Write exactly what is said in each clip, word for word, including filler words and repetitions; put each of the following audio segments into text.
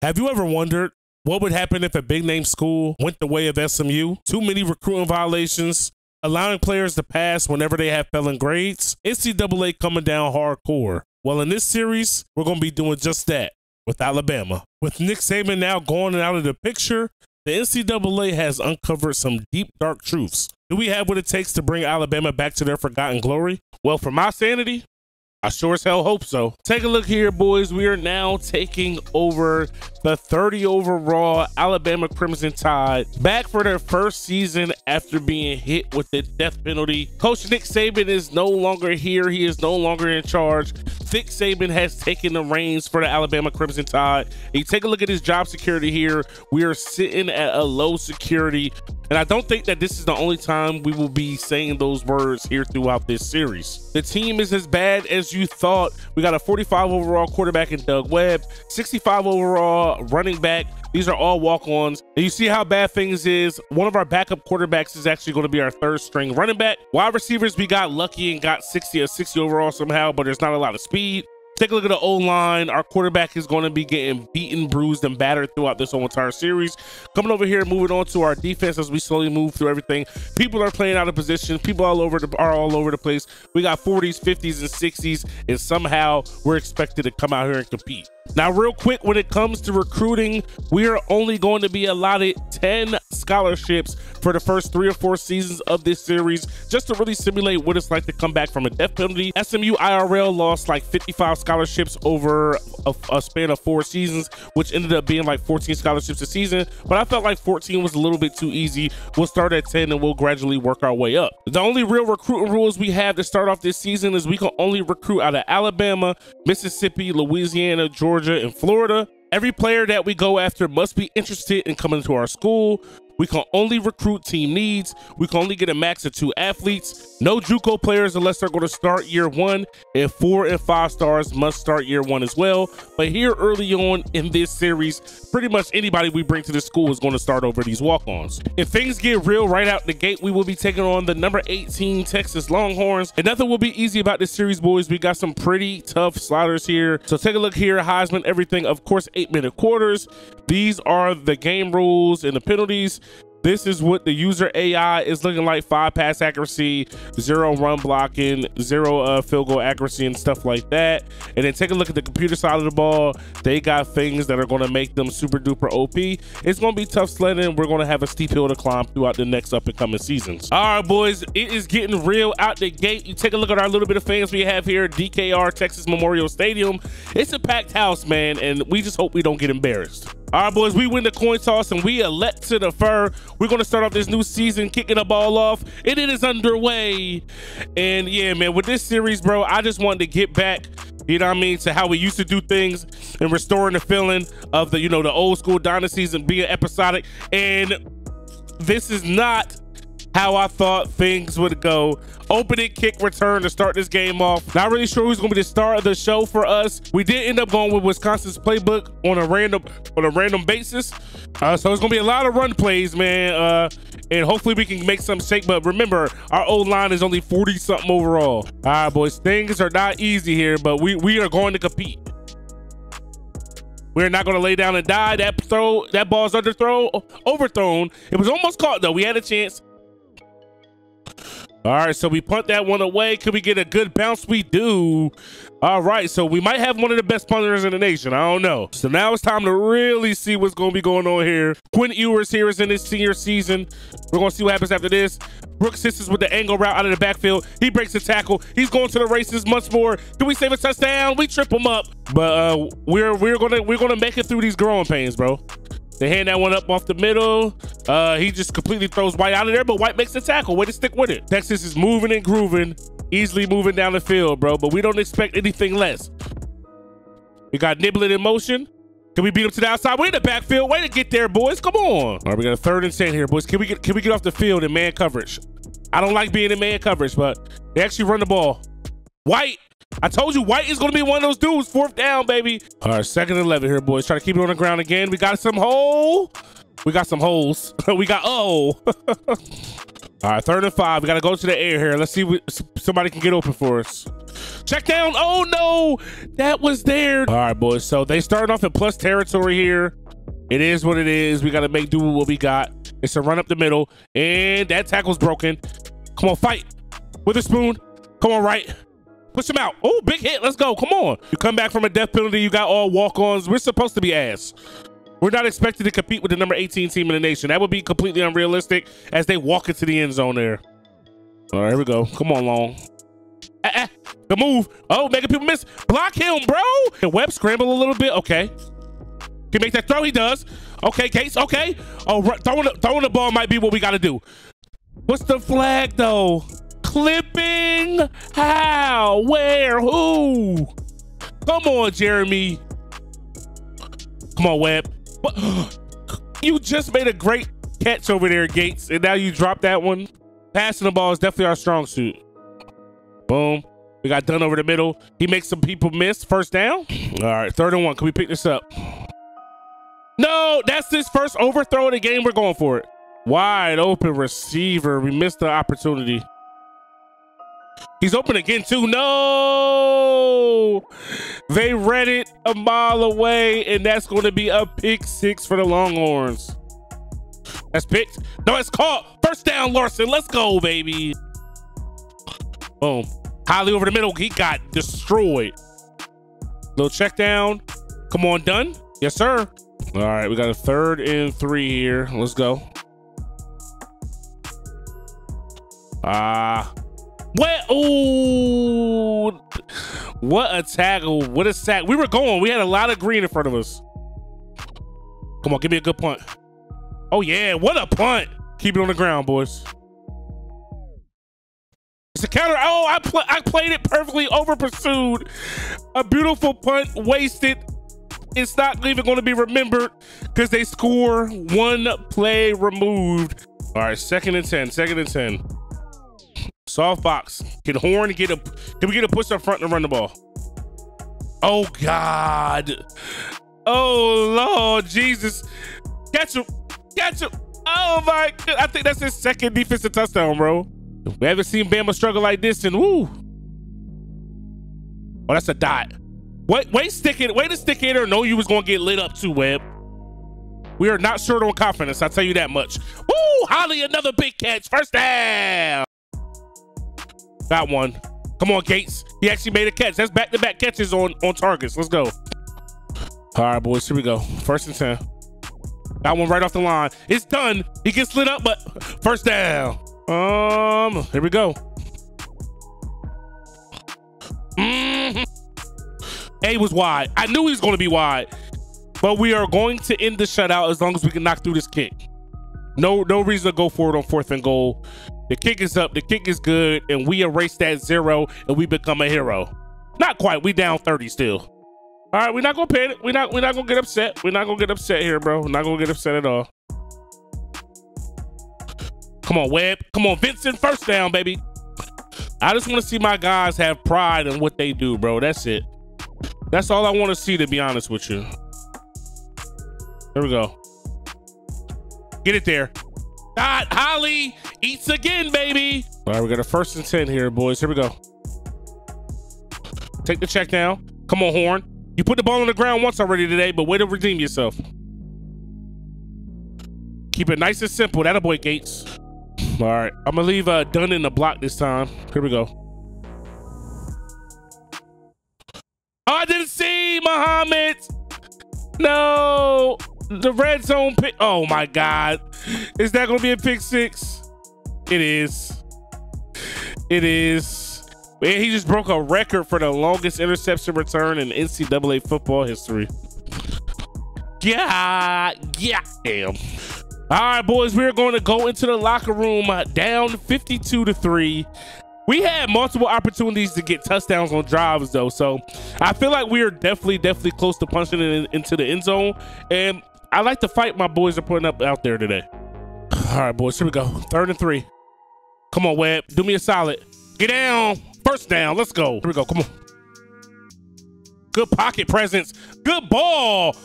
Have you ever wondered what would happen if a big name school went the way of S M U? Too many recruiting violations, allowing players to pass whenever they have failing grades, N C double A coming down hardcore. Well, in this series, we're going to be doing just that with Alabama. With Nick Saban now gone and out of the picture, the N C double A has uncovered some deep, dark truths. Do we have what it takes to bring Alabama back to their forgotten glory? Well, for my sanity, I sure as hell hope so. Take a look here, boys. We are now taking over the thirty overall Alabama Crimson Tide, back for their first season after being hit with the death penalty. Coach Nick Saban is no longer here. He is no longer in charge. Nick Saban has taken the reins for the Alabama Crimson Tide. And you take a look at his job security here. We are sitting at a low security. And I don't think that this is the only time we will be saying those words here throughout this series. The team is as bad as you thought. We got a forty-five overall quarterback in Doug Webb, sixty-five overall running back. These are all walk-ons. And you see how bad things is. One of our backup quarterbacks is actually going to be our third string running back. Wide receivers, we got lucky and got sixty or sixty overall somehow, but there's not a lot of speed. Take a look at the O-line. Our quarterback is going to be getting beaten, bruised, and battered throughout this whole entire series. Coming over here, moving on to our defense as we slowly move through everything. People are playing out of position. People all over the, are all over the place. We got forties, fifties, and sixties, and somehow we're expected to come out here and compete. Now, real quick, when it comes to recruiting, we are only going to be allotted ten scholarships for the first three or four seasons of this series, just to really simulate what it's like to come back from a death penalty. S M U I R L lost like fifty-five scholarships over a, a span of four seasons, which ended up being like fourteen scholarships a season. But I felt like fourteen was a little bit too easy. We'll start at ten and we'll gradually work our way up. The only real recruiting rules we have to start off this season is we can only recruit out of Alabama, Mississippi, Louisiana, Georgia, and Florida. Every player that we go after must be interested in coming to our school. We can only recruit team needs. We can only get a max of two athletes. No JUCO players unless they're going to start year one, and four and five stars must start year one as well. But here early on in this series, pretty much anybody we bring to the school is going to start over these walk-ons. If things get real right out the gate, we will be taking on the number eighteen Texas Longhorns, and nothing will be easy about this series, boys. We got some pretty tough sliders here. So take a look here, Heisman, everything. Of course, eight minute quarters. These are the game rules and the penalties. This is what the user A I is looking like: five pass accuracy, zero run blocking, zero uh, field goal accuracy, and stuff like that. And then take a look at the computer side of the ball. They got things that are going to make them super duper O P. It's going to be tough sledding. We're going to have a steep hill to climb throughout the next up and coming seasons. All right, boys, it is getting real out the gate. You take a look at our little bit of fans we have here, D K R Texas Memorial Stadium. It's a packed house, man, and we just hope we don't get embarrassed. All right, boys, we win the coin toss and we elect to defer. We're going to start off this new season kicking the ball off, and it is underway. And yeah, man, with this series, bro, I just wanted to get back, you know what I mean, to how we used to do things and restoring the feeling of the, you know, the old school dynasties and being episodic. And this is not how I thought things would go. Opening kick return to start this game off. Not really sure who's going to be the star of the show for us. We did end up going with Wisconsin's playbook on a random on a random basis. Uh, so it's going to be a lot of run plays, man. Uh, and hopefully we can make some shake. But remember, our O-line is only forty something overall. All right, boys, things are not easy here, but we, we are going to compete. We're not going to lay down and die. That throw, that ball's underthrown, overthrown. It was almost caught, though. We had a chance. All right, so we punt that one away. Could we get a good bounce? We do. All right, so we might have one of the best punters in the nation. I don't know. So now it's time to really see what's going to be going on here. Quinn Ewers here is in his senior season. We're going to see what happens after this. Brooks Sisters with the angle route out of the backfield. He breaks the tackle. He's going to the races much more. Can we save a touchdown? We trip him up. But uh, we're we're gonna we're gonna make it through these growing pains, bro. They hand that one up off the middle. Uh, he just completely throws White out of there, but White makes the tackle. Way to stick with it. Texas is moving and grooving, easily moving down the field, bro. But we don't expect anything less. We got Niblett in motion. Can we beat him to the outside? We're in the backfield. Way to get there, boys. Come on. All right, we got a third and ten here, boys. Can we get can we get off the field in man coverage? I don't like being in man coverage, but they actually run the ball. White. I told you White is going to be one of those dudes. Fourth down, baby. All right, second and eleven here, boys. Try to keep it on the ground again. We got some hole. We got some holes. we got, oh. All right, third and five. We got to go to the air here. Let's see if somebody can get open for us. Check down. Oh, no. That was there. All right, boys. So they started off in plus territory here. It is what it is. We got to make do with what we got. It's a run up the middle. And that tackle's broken. Come on, fight. With a spoon. Come on, right. Push him out. Oh, big hit. Let's go. Come on. You come back from a death penalty. You got all walk-ons. We're supposed to be ass. We're not expected to compete with the number eighteen team in the nation. That would be completely unrealistic as they walk into the end zone there. All right, here we go. Come on, Long. Ah, ah, the move. Oh, making people miss. Block him, bro. And Webb scramble a little bit. Okay. Can he make that throw? He does. Okay, Gates. Okay. Oh, throwing the, throwing the ball might be what we got to do. What's the flag, though? Clipping? How? Where? Who? Come on, Jeremy. Come on, Webb. You just made a great catch over there, Gates, and now you drop that one. Passing the ball is definitely our strong suit. Boom. We got done over the middle. He makes some people miss. First down. All right, third and one. Can we pick this up? No, that's his first overthrow of the game. We're going for it. Wide open receiver. We missed the opportunity. He's open again, too. No! They read it a mile away, and that's going to be a pick six for the Longhorns. That's picked. No, it's caught. First down, Larson. Let's go, baby. Boom. Holly over the middle. He got destroyed. Little check down. Come on, done. Yes, sir. All right, we got a third and three here. Let's go. Ah. Uh, what? Ooh. What a tackle. What a sack. We were going. We had a lot of green in front of us. Come on, give me a good punt. Oh, yeah. What a punt. Keep it on the ground, boys. It's a counter. Oh, I, pl I played it perfectly. Over pursued. A beautiful punt. Wasted. It's not even going to be remembered because they score one play removed. All right, second and ten. Second and ten. Soft box. Can Horn get a? Can we get a push up front and run the ball? Oh God! Oh Lord Jesus! Catch him! Catch him! Oh my God! I think that's his second defensive touchdown, bro. We haven't seen Bama struggle like this, and woo! Oh, that's a dot. Wait, wait, stick it. Wait to stick it or know you was gonna get lit up too, Webb. We are not short on confidence. I'll tell you that much. Woo! Holly, another big catch. First down. Got one. Come on, Gates. He actually made a catch. That's back-to-back catches on, on targets. Let's go. All right, boys. Here we go. First and ten. Got one right off the line. It's done. He gets lit up, but first down. Um, here we go. Mm-hmm. A was wide. I knew he was going to be wide, but we are going to end the shutout as long as we can knock through this kick. No, no reason to go for it on fourth and goal. The kick is up, the kick is good, and we erase that zero, and we become a hero. Not quite, we down thirty still. All right, we're not gonna panic. We're not, we're not gonna get upset. We're not gonna get upset here, bro. We're not gonna get upset at all. Come on, Webb. Come on, Vincent, first down, baby. I just wanna see my guys have pride in what they do, bro. That's it. That's all I wanna see, to be honest with you. There we go. Get it there. God, Holly eats again, baby. All right, we got a first and ten here, boys. Here we go. Take the check down. Come on, Horn. You put the ball on the ground once already today, but way to redeem yourself. Keep it nice and simple. That a boy, Gates. All right, I'm gonna leave uh, Dunn in the block this time. Here we go. Oh, I didn't see Muhammad. No. The red zone pick. Oh my God. Is that going to be a pick six? It is. It is. Man, he just broke a record for the longest interception return in N C double A football history. Yeah. Yeah. Damn. All right, boys, we're going to go into the locker room down fifty-two to three. We had multiple opportunities to get touchdowns on drives, though. So I feel like we are definitely, definitely close to punching it in, into the end zone. And I like the fight my boys are putting up out there today. All right, boys, here we go. Third and three. Come on, Webb. Do me a solid. Get down. First down. Let's go. Here we go. Come on. Good pocket presence. Good ball.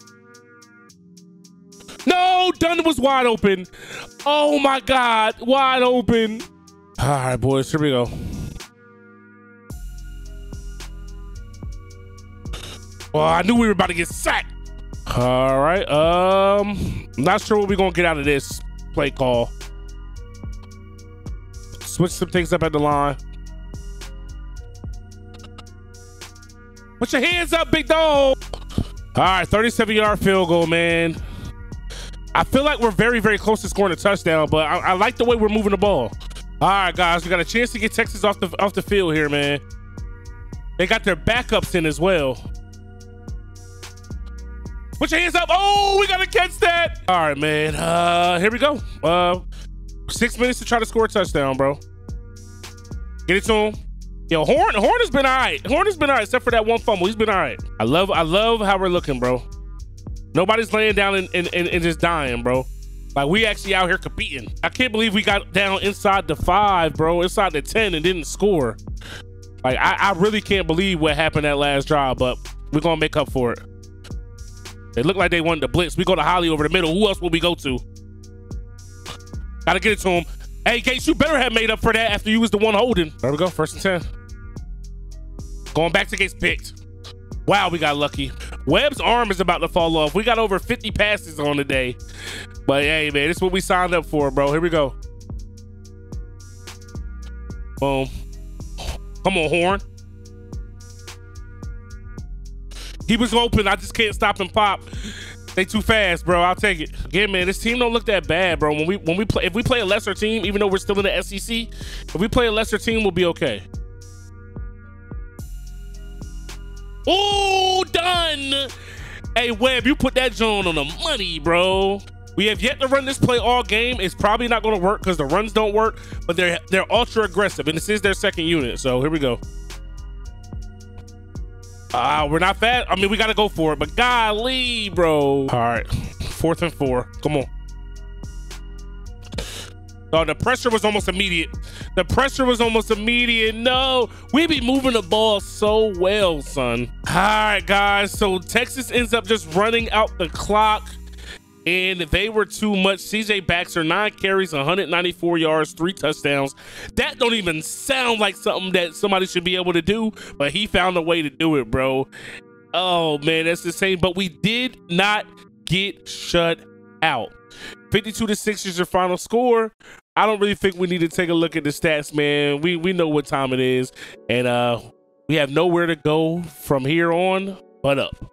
No, Dunn was wide open. Oh, my God. Wide open. All right, boys. Here we go. Well, I knew we were about to get sacked. All right. Um, not sure what we're gonna get out of this play call. Switch some things up at the line. Put your hands up, big dog. All right, thirty-seven yard field goal, man. I feel like we're very, very close to scoring a touchdown, but I, I like the way we're moving the ball. All right, guys, we got a chance to get Texas off the off the field here, man. They got their backups in as well. Put your hands up. Oh, we gotta catch that. All right, man. Uh, here we go. Uh, six minutes to try to score a touchdown, bro. Get it to him. Yo, Horn, Horn has been all right. Horn has been all right, except for that one fumble. He's been all right. I love, I love how we're looking, bro. Nobody's laying down and, and, and, and just dying, bro. Like, we actually out here competing. I can't believe we got down inside the five, bro, inside the ten and didn't score. Like, I, I really can't believe what happened that last drive, but we're gonna make up for it. They look like they wanted to blitz. We go to Holly over the middle. Who else will we go to? Gotta get it to him. Hey, Gates, you better have made up for that after you was the one holding. There we go, first and ten. Going back to Gates, picked. Wow, we got lucky. Webb's arm is about to fall off. We got over fifty passes on the day. But hey, man, this is what we signed up for, bro. Here we go. Boom. Come on, Horn. He was open. I just can't stop and pop. They too fast, bro. I'll take it. Again, man, this team don't look that bad, bro. When we when we play, if we play a lesser team, even though we're still in the S E C, if we play a lesser team, we'll be okay. Oh, done. Hey, Webb, you put that joint on the money, bro. We have yet to run this play all game. It's probably not going to work because the runs don't work, but they're they're ultra aggressive, and this is their second unit. So here we go. Uh, we're not fast. I mean, we got to go for it, but golly, bro. All right, fourth and four. Come on. Oh, the pressure was almost immediate. The pressure was almost immediate. No, we be moving the ball so well, son. All right, guys. So Texas ends up just running out the clock, and they were too much. C J Baxter, nine carries, one hundred ninety-four yards, three touchdowns. That don't even sound like something that somebody should be able to do, but he found a way to do it, bro. Oh, man, that's insane. But we did not get shut out. fifty-two to six is your final score. I don't really think we need to take a look at the stats, man. We we know what time it is, and uh, we have nowhere to go from here on but up.